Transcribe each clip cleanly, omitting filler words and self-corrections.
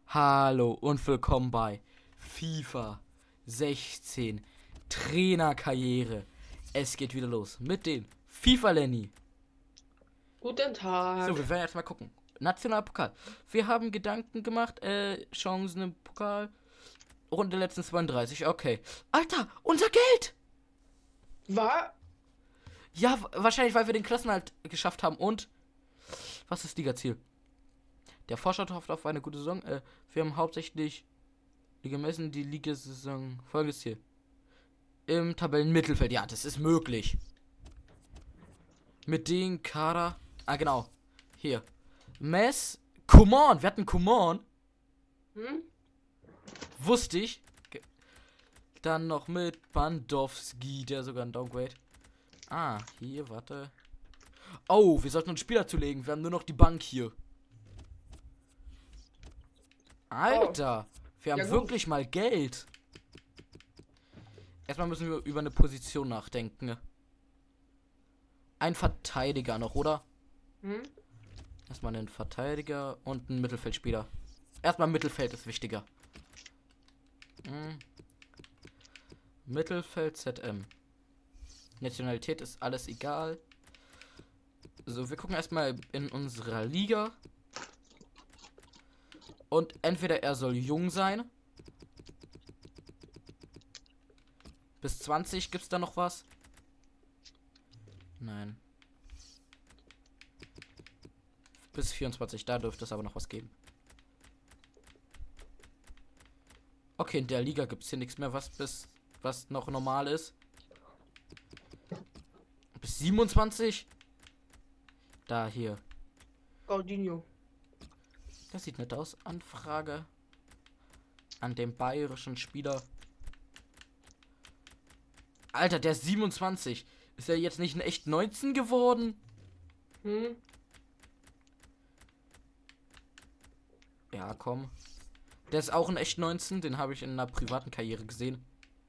Hallo und willkommen bei FIFA 16 Trainerkarriere. Es geht wieder los mit den FIFA Lenny. Guten Tag. So, wir werden jetzt mal gucken. Nationalpokal. Wir haben Gedanken gemacht, Chancen im Pokal. Runde letzten 32, okay. Alter, unser Geld! War? Ja, wahrscheinlich, weil wir den Klassenerhalt geschafft haben. Und was ist Liga-Ziel? Der Forscher hofft auf eine gute Saison. Wir haben hauptsächlich gemessen die Ligasaison. Folgendes Ziel. Im Tabellenmittelfeld. Ja, das ist möglich. Mit den Kader. Ah, genau. Hier. Mess. Coman. Wir hatten Coman. Wusste ich. Dann noch mit Bandowski, der sogar ein Downgrade. Ah, hier, warte. Oh, wir sollten uns Spieler zulegen. Wir haben nur noch die Bank hier. Alter, wir haben Ja, gut. wirklich mal Geld. Erstmal müssen wir über eine Position nachdenken. Ein Verteidiger noch, oder? Erstmal einen Verteidiger und einen Mittelfeldspieler. Erstmal Mittelfeld ist wichtiger. Mittelfeld ZM. Nationalität ist alles egal. So, wir gucken erstmal in unserer Liga. Und entweder er soll jung sein. Bis 20 gibt's da noch was? Nein. Bis 24, da dürfte es aber noch was geben. Okay, in der Liga gibt's hier nichts mehr, was noch normal ist. Bis 27? Da, hier. Gaudinho. Das sieht nett aus. Anfrage an den bayerischen Spieler. Alter, der ist 27. Ist er jetzt nicht in echt 19 geworden? Ja, komm. Der ist auch in echt 19. Den habe ich in einer privaten Karriere gesehen.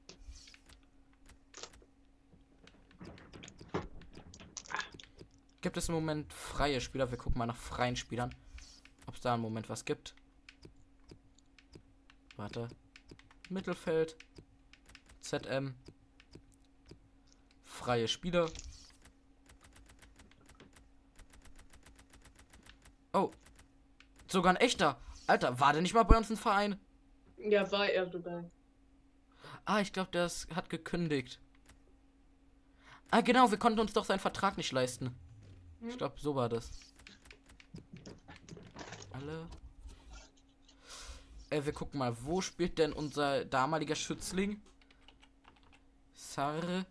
Gibt es im Moment freie Spieler? Wir gucken mal nach freien Spielern. Ob es da im Moment was gibt. Warte. Mittelfeld. ZM. Freie Spieler. Oh. Sogar ein echter. Alter, war der nicht mal bei uns im Verein? Ja, war er sogar. Ah, ich glaube, das hat gekündigt. Ah, genau, wir konnten uns doch seinen Vertrag nicht leisten. Ich glaube, so war das. Alle. Wir gucken mal, wo spielt denn unser damaliger Schützling? Sarre.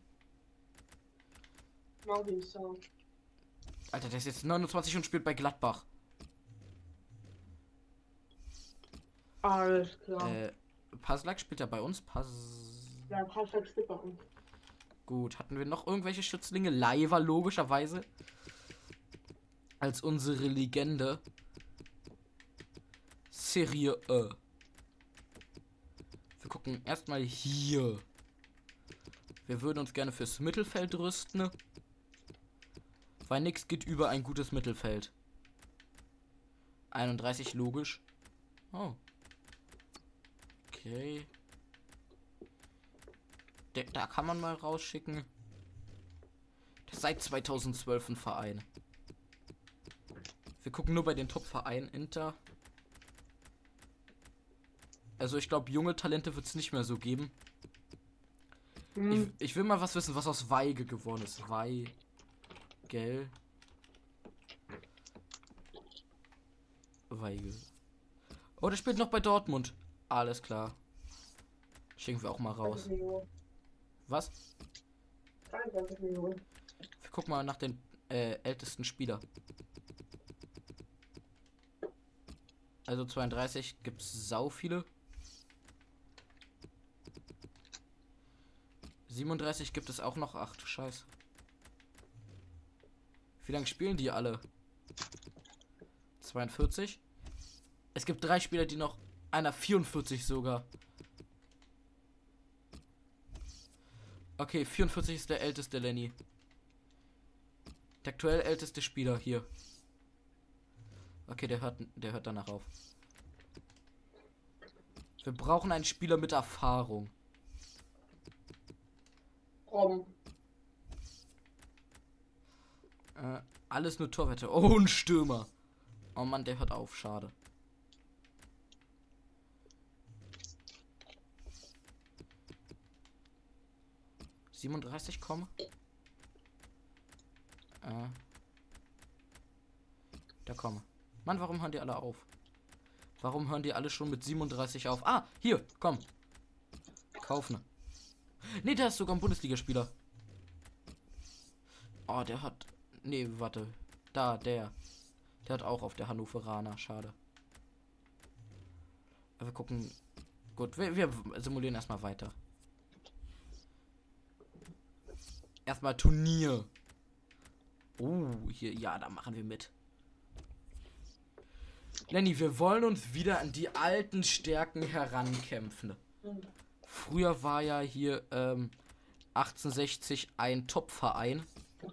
Alter, der ist jetzt 29 und spielt bei Gladbach. Alles klar. Paslak spielt er bei uns? Ja, Paslak spielt bei uns. Gut, hatten wir noch irgendwelche Schützlinge? Leiva, logischerweise. Als unsere Legende. Serie E. Wir gucken erstmal hier. Wir würden uns gerne fürs Mittelfeld rüsten. Weil nichts geht über ein gutes Mittelfeld. 31, logisch. Oh. Okay. Da kann man mal rausschicken. Der ist seit 2012 ein Verein. Wir gucken nur bei den Top-Vereinen. Inter. Also ich glaube, junge Talente wird es nicht mehr so geben. Ich will mal was wissen, was aus Weige geworden ist. Weigel. Weigel. Oh, der spielt noch bei Dortmund. Alles klar. Schicken wir auch mal raus. Was? Wir gucken mal nach den ältesten Spieler. Also 32 gibt's sau viele. 37 gibt es auch noch 8. Scheiße. Wie lange spielen die alle? 42. Es gibt 3 Spieler, die noch. Einer 44 sogar. Okay, 44 ist der älteste Lenny. Der aktuell älteste Spieler hier. Okay, der hört danach auf. Wir brauchen einen Spieler mit Erfahrung. Alles nur Torwette. Oh, ein Stürmer. Oh Mann, der hört auf. Schade. ...37 kommen. Da kommen. Mann, warum hören die alle auf? Warum hören die alle schon mit 37 auf? Ah, hier, komm. Kaufen. Nee, der ist sogar ein Bundesligaspieler. Oh, der hat... Nee, warte. Da, der. Der hat auch auf der Hannoveraner. Schade. Wir gucken... Gut, wir simulieren erstmal weiter. Erstmal Turnier. Hier, ja, da machen wir mit. Lenny, wir wollen uns wieder an die alten Stärken herankämpfen. Früher war ja hier 1860 ein Top-Verein.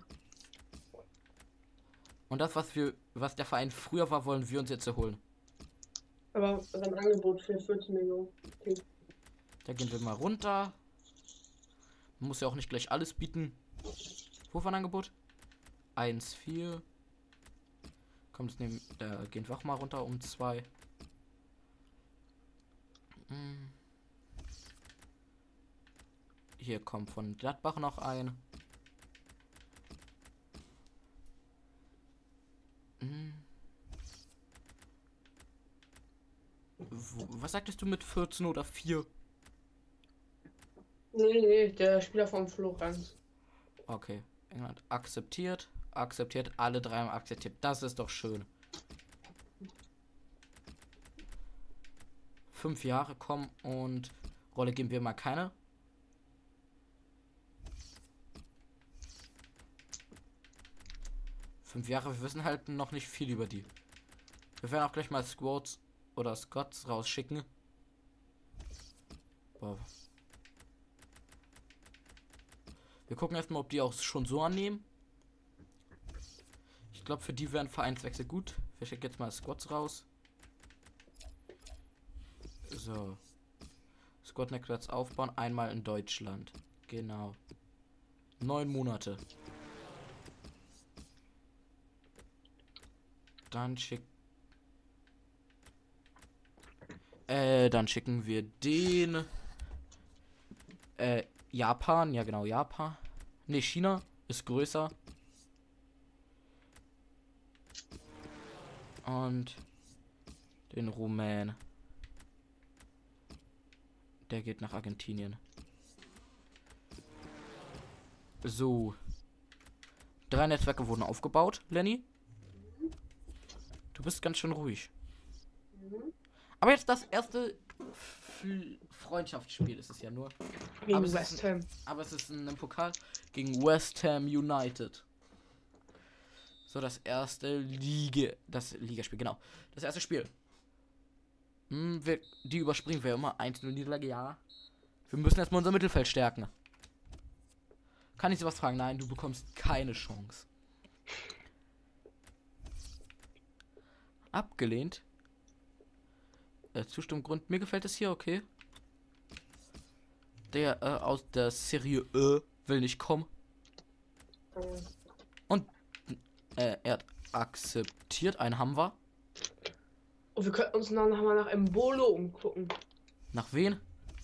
Und das, was der Verein früher war, wollen wir uns jetzt erholen. Aber sein Angebot für 14 Millionen. Okay. Da gehen wir mal runter. Man muss ja auch nicht gleich alles bieten. Wo war ein Angebot? 1,4. Kommt es nehmen. Da gehen wir auch mal runter um 2. Hier kommt von Gladbach noch ein. Was sagtest du mit 14 oder 4? Nee, der Spieler von Florenz. Okay. England akzeptiert. Akzeptiert. Alle 3 haben akzeptiert. Das ist doch schön. 5 Jahre kommen und Rolle geben wir mal keine. Fünf Jahre, wir wissen halt noch nicht viel über die. Wir werden auch gleich mal Squads oder Scots rausschicken. Boah. Wir gucken erstmal, ob die auch schon so annehmen. Ich glaube, für die wären Vereinswechsel gut. Wir schicken jetzt mal Squads raus. So. Squad Networks aufbauen. Einmal in Deutschland. Genau. 9 Monate. Dann schicken wir den Japan, ja genau, Japan. Ne, China ist größer. Und den Rumän. Der geht nach Argentinien. So. 3 Netzwerke wurden aufgebaut, Lenny. Du bist ganz schön ruhig. Aber jetzt das erste Freundschaftsspiel ist es ja nur. Gegen West Ham. Aber es ist ein Pokal gegen West Ham United. So, das erste Ligaspiel, genau. Das erste Spiel. Die überspringen wir immer. 1-0 Niederlage, ja. Wir müssen erstmal unser Mittelfeld stärken. Kann ich sowas fragen? Nein, du bekommst keine Chance. Abgelehnt. Zustimmgrund. Mir gefällt es hier, okay. Der aus der Serie will nicht kommen. Und er hat akzeptiert. Einen haben wir. Und wir könnten uns noch mal nach Embolo umgucken. Nach wen?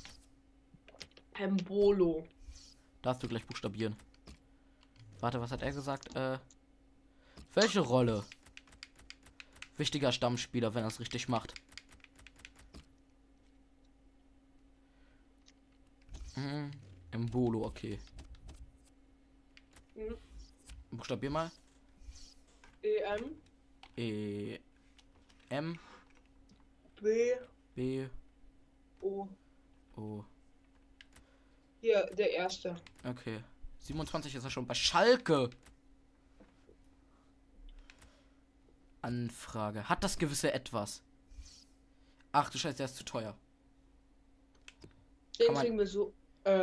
Embolo. Darfst du gleich buchstabieren. Warte, was hat er gesagt? Welche Rolle? Wichtiger Stammspieler, wenn er es richtig macht. Embolo, okay. Buchstabier mal. M. B. O. Hier, der erste. Okay. 27 ist er schon bei Schalke. Anfrage. Hat das gewisse etwas? Ach du Scheiße, der ist zu teuer. Den kriegen wir so.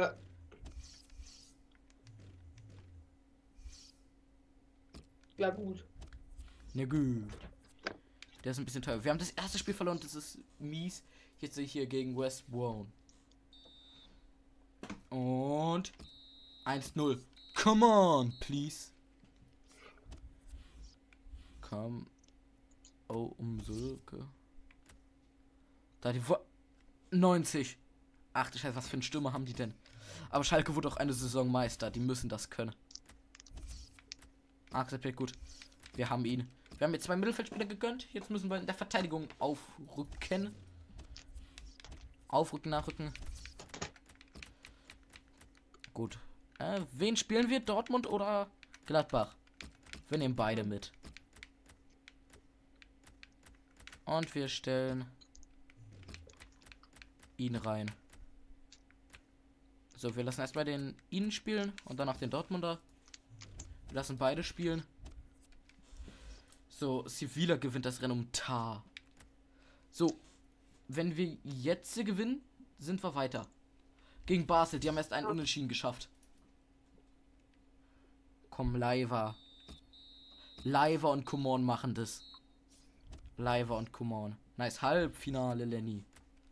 Ja, gut. Na gut. Der ist ein bisschen teuer. Wir haben das erste Spiel verloren, das ist mies. Jetzt sehe ich hier gegen West Brom. Und 1-0. Come on, please. Come. Oh, Silke. Da die 90. Ach du Scheiße, was für eine Stürmer haben die denn? Aber Schalke wurde auch eine Saison Meister. Die müssen das können. Akzeptiert, gut. Wir haben ihn. Wir haben jetzt 2 Mittelfeldspieler gegönnt. Jetzt müssen wir in der Verteidigung aufrücken. Aufrücken, nachrücken. Gut. Wen spielen wir? Dortmund oder Gladbach? Wir nehmen beide mit. Und wir stellen ihn rein. So, wir lassen erstmal ihn spielen und danach den Dortmunder. Wir lassen beide spielen. So, Sevilla gewinnt das Rennen um Tar. So, wenn wir jetzt gewinnen, sind wir weiter. Gegen Basel, die haben erst einen Unentschieden geschafft. Komm, Leiva. Leiva und Coman machen das. Leiva und Coman. Nice, Halbfinale, Lenny.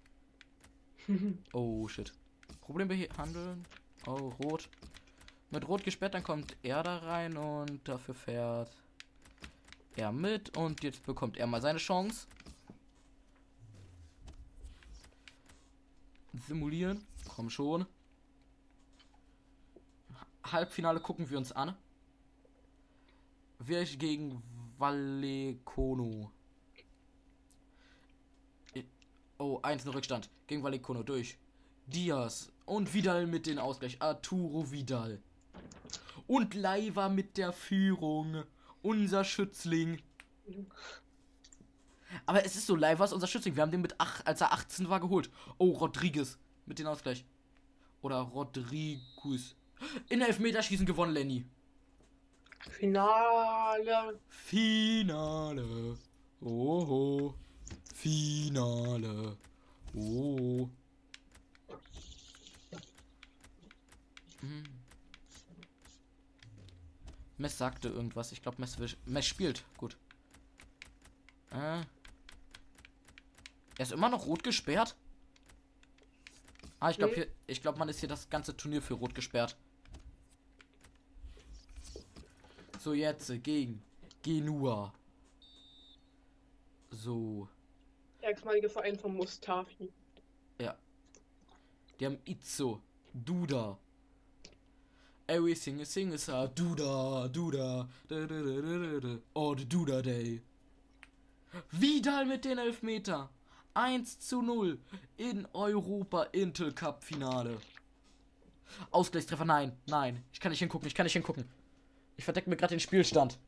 Oh, shit. Problem behandeln. Oh, rot. Mit rot gesperrt, dann kommt er da rein und dafür fährt er mit. Und jetzt bekommt er mal seine Chance. Simulieren. Komm schon. Halbfinale gucken wir uns an. Wir gegen Vallecano. Oh, 1-0 Rückstand. Gegen Vallecano durch. Diaz. Und Vidal mit dem Ausgleich. Arturo Vidal. Und Leiva mit der Führung. Unser Schützling. Aber es ist so, Leiva ist unser Schützling. Wir haben den als er 18 war, geholt. Oh, Rodriguez mit dem Ausgleich. Oder Rodriguez. In Elfmeterschießen gewonnen, Lenny. Finale. Finale. Oh. Finale. Oh. Mess sagte irgendwas. Ich glaube, Mess spielt. Gut. Er ist immer noch rot gesperrt. Ich glaube, man ist hier das ganze Turnier für rot gesperrt. So, jetzt gegen Genua. So. Der ehemalige Verein von Mustafi. Ja. Die haben Itzo, Duda. Everything is a Duda. Oh, the Duda Day. Vidal mit den Elfmeter. 1-0 in Europa Intel Cup Finale. Ausgleichstreffer, nein. Ich kann nicht hingucken. Ich verdecke mir gerade den Spielstand.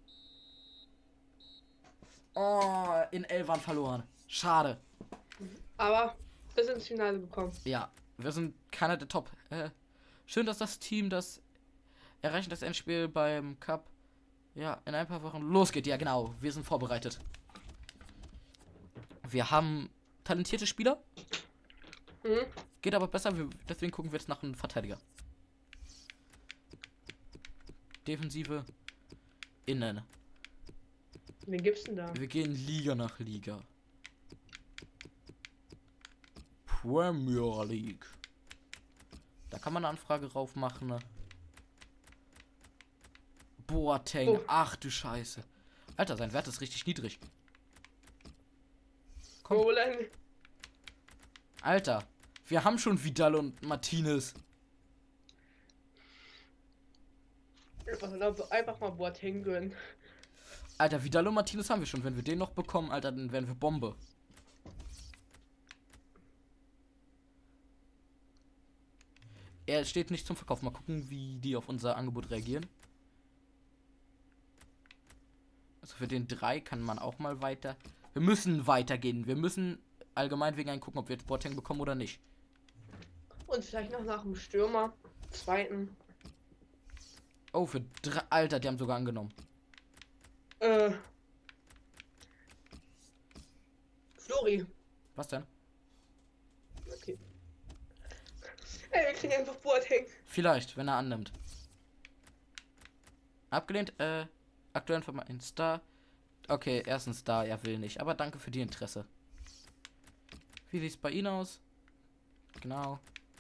Oh, in Elvan verloren. Schade. Aber wir sind ins Finale gekommen. Ja, wir sind keiner der Top. Schön, dass das Team das erreicht, das Endspiel beim Cup. Ja, in ein paar Wochen losgeht. Ja, genau. Wir sind vorbereitet. Wir haben talentierte Spieler. Geht aber besser. Deswegen gucken wir jetzt nach einem Verteidiger. Defensive. Innen. Wen gibt's denn da? Wir gehen Liga nach Liga. Premier League. Da kann man eine Anfrage rauf machen. Ne? Boateng. Oh. Ach du Scheiße. Alter, sein Wert ist richtig niedrig. Komm. Alter, wir haben schon Vidal und Martinez. Einfach mal Boateng gönnen. Alter, Vidal und Martinez haben wir schon. Wenn wir den noch bekommen, Alter, dann werden wir Bombe. Er steht nicht zum Verkauf. Mal gucken, wie die auf unser Angebot reagieren. Also für den 3 kann man auch mal weiter. Wir müssen weitergehen. Wir müssen allgemein wegen gucken, ob wir jetzt Boateng bekommen oder nicht. Und vielleicht noch nach dem Stürmer. Zweiten. Oh, für 3. Alter, die haben sogar angenommen. Flori. Was denn? Okay. Ey, wir kriegen einfach Boateng. Vielleicht, wenn er annimmt. Abgelehnt, aktuell für ein Star. Okay, erstens Star, er will nicht. Aber danke für die Interesse. Wie sieht es bei Ihnen aus? Genau.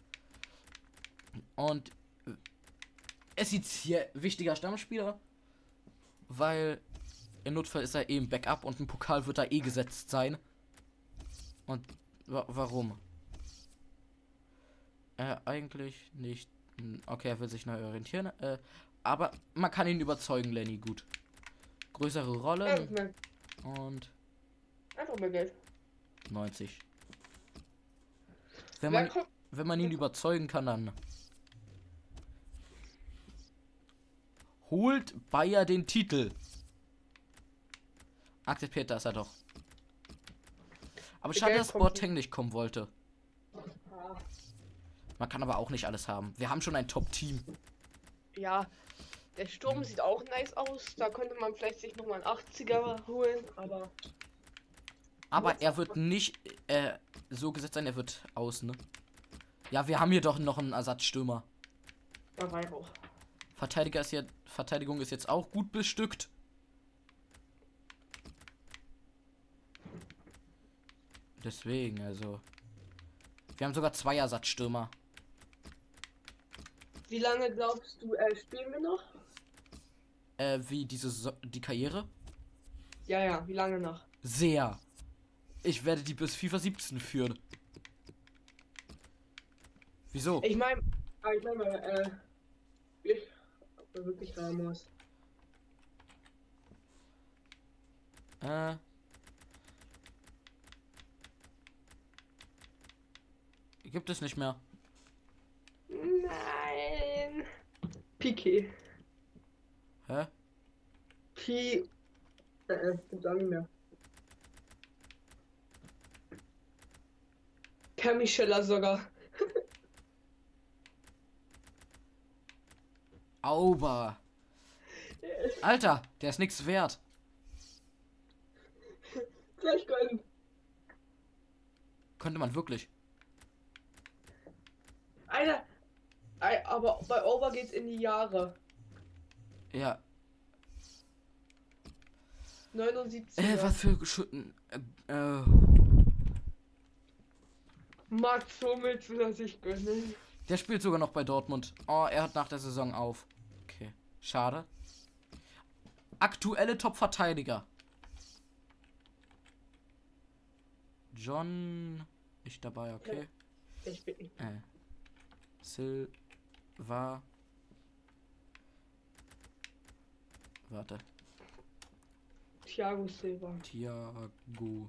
Und es sieht hier wichtiger Stammspieler, weil im Notfall ist er eben Backup und ein Pokal wird da eh gesetzt sein. Und warum? Eigentlich nicht. Okay, er will sich neu orientieren. Aber man kann ihn überzeugen, Lenny, gut. Größere Rolle und Einfach mehr Geld. 90. Wenn man ihn überzeugen kann, dann holt Bayer den Titel. Akzeptiert das er doch. Aber schade, dass Boateng nicht kommen wollte. Man kann aber auch nicht alles haben. Wir haben schon ein Top-Team. Ja, der Sturm sieht auch nice aus. Da könnte man vielleicht sich nochmal einen 80er holen, aber. Aber er wird nicht so gesetzt sein, er wird aus, ne? Ja, wir haben hier doch noch einen Ersatzstürmer. Ja, war auch. Verteidigung ist jetzt auch gut bestückt. Deswegen, also. Wir haben sogar 2 Ersatzstürmer. Wie lange glaubst du, spielen wir noch? Wie die Karriere? Ja, wie lange noch? Sehr. Ich werde die bis FIFA 17 führen. Wieso? Ich meine, wirklich Ramos. Gibt es nicht mehr. Nein. Piqué. Hä? Gibt's auch nicht mehr. Per Micheller sogar. Auber. Alter, der ist nichts wert. Gleich gönnen. Könnte man wirklich. Alter. Aber bei Over geht's in die Jahre. Ja. 79. Was für Schütten. Max Hummels will er sich gönnen. Der spielt sogar noch bei Dortmund. Oh, er hört nach der Saison auf. Okay. Schade. Aktuelle Top-Verteidiger. John. Nicht dabei, okay. Ich bin nicht. Silva. Warte. Thiago Silva. Thiago.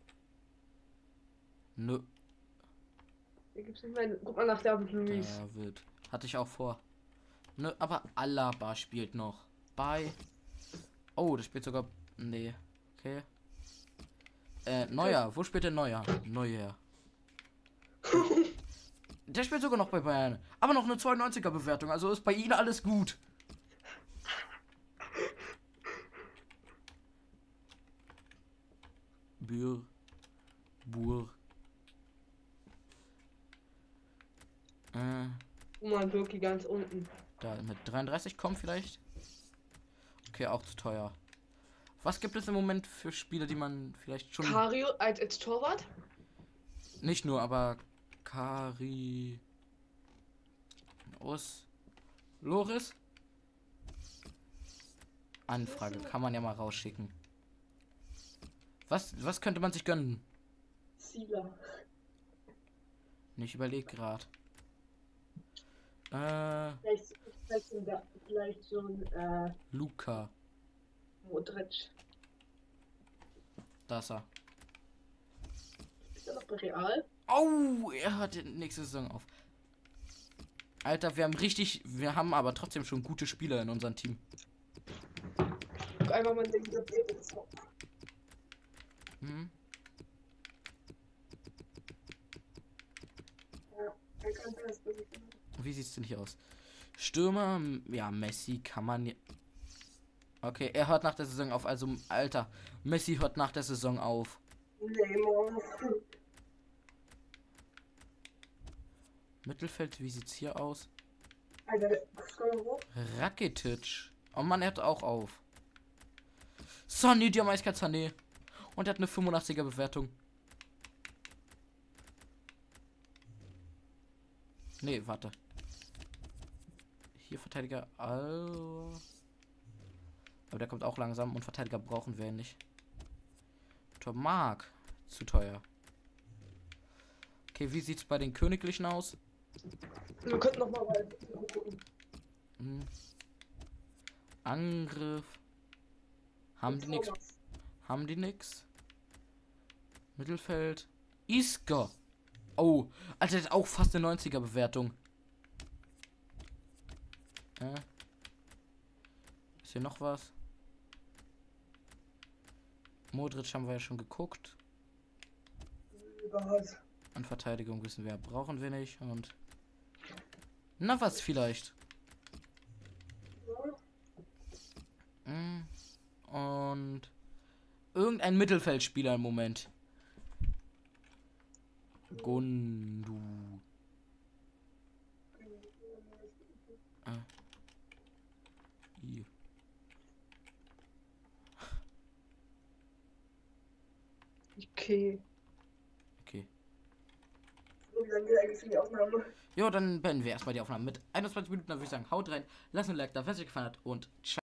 Nö. Hier gibt's nicht mehr. Guck mal nach David Luiz. David. Hatte ich auch vor. Nö, aber Alaba spielt noch. Bei. Oh, das spielt sogar. Nee. Okay. Neuer. Wo spielt der Neuer? Neuer. Der spielt sogar noch bei Bayern. Aber noch eine 92er Bewertung. Also ist bei Ihnen alles gut. Bur. Roman Bürki ganz unten. Da mit 33 kommt vielleicht. Okay, auch zu teuer. Was gibt es im Moment für Spiele, die man vielleicht schon... Kario als Torwart? Nicht nur, aber Loris? Anfrage, kann man ja mal rausschicken. Was könnte man sich gönnen? Sieger. Ich überlege gerade. Vielleicht so ein Luca. Modric. Da ist er. Ist er noch bei Real? Oh, er hört die nächste Saison auf. Alter, wir haben aber trotzdem schon gute Spieler in unserem Team. Guck einfach mal den Hm? Wie sieht's denn hier aus? Stürmer, ja, Messi kann man. Okay, er hört nach der Saison auf. Also, Alter, Messi hört nach der Saison auf. Mittelfeld, wie sieht's hier aus? Rakitic. Oh Mann, er hört auch auf. Sonny, die Sané. Und er hat eine 85er Bewertung. Nee, warte. Hier Verteidiger. Aber der kommt auch langsam und Verteidiger brauchen wir nicht. Mark. Zu teuer. Okay, wie sieht's bei den Königlichen aus? Wir könnten noch mal gucken. Angriff. Haben die nix? Haben die nix? Mittelfeld. Isker. Oh, Alter, das ist auch fast eine 90er Bewertung. Ist hier noch was? Modric haben wir ja schon geguckt. An Verteidigung wissen wir, brauchen wir nicht. Und na was vielleicht. Und irgendein Mittelfeldspieler im Moment. Gundu. Hier. Okay. Okay. Wie lange geht eigentlich die Aufnahme? Jo, dann beenden wir erstmal die Aufnahme mit 21 Minuten. Dann würde ich sagen, haut rein, lasst ein Like da, wenn es euch gefallen hat und ciao.